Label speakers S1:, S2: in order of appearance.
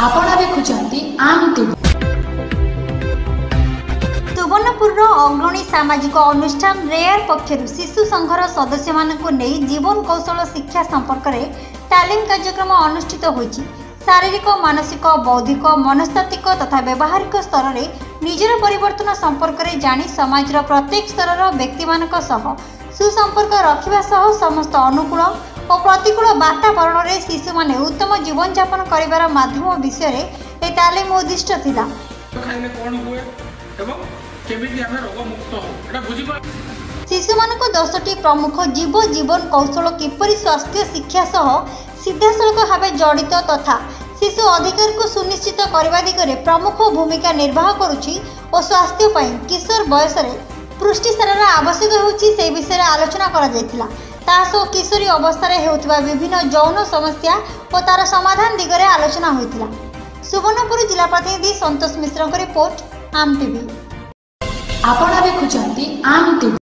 S1: आपण देखुचंती आम टीवी।
S2: सुवर्णपुर अग्रणी सामाजिक अनुष्ठान रेयर पक्षर शिशु संघर सदस्य मानक नहीं जीवन कौशल शिक्षा संपर्क में तालीम कार्यक्रम अनुष्ठित होईछि। शारीरिक मानसिक बौद्धिक मनस्तात्विक तथा व्यवहारिक स्तर में निजर परिवर्तन संपर्क में जानी समाज प्रत्येक स्तर व्यक्ति मानक सह सुसंपर्क रखिबा सह समस्त अनुकूल और प्रतिकूल वातावरण में शिशु माने उत्तम जीवन यापन करिवार माध्यम विषय में तालीम उद्दिष्ट थिला। शिशु मानक 10टी प्रमुख जीव जीवन कौशल किपरि स्वास्थ्य शिक्षा सह सीधासलख भाव जड़ित तथा शिशु अधिकार को सुनिश्चित करने दिगरे प्रमुख भूमिका निर्वाह करुछि और स्वास्थ्य पाई किशोर बयस पुष्टिसार आवश्यक होछि से विषय आलोचना करा जायतिला। तासो किशोरी अवस्था हेउथिबा विभिन्न यौन समस्या और तार समाधान दिगरे आलोचना होइतिला। सुवर्णपुर जिला प्रतिनिधि संतोष मिश्र रिपोर्ट आम टीवी।
S1: आपण देखुचंती आम टीवी।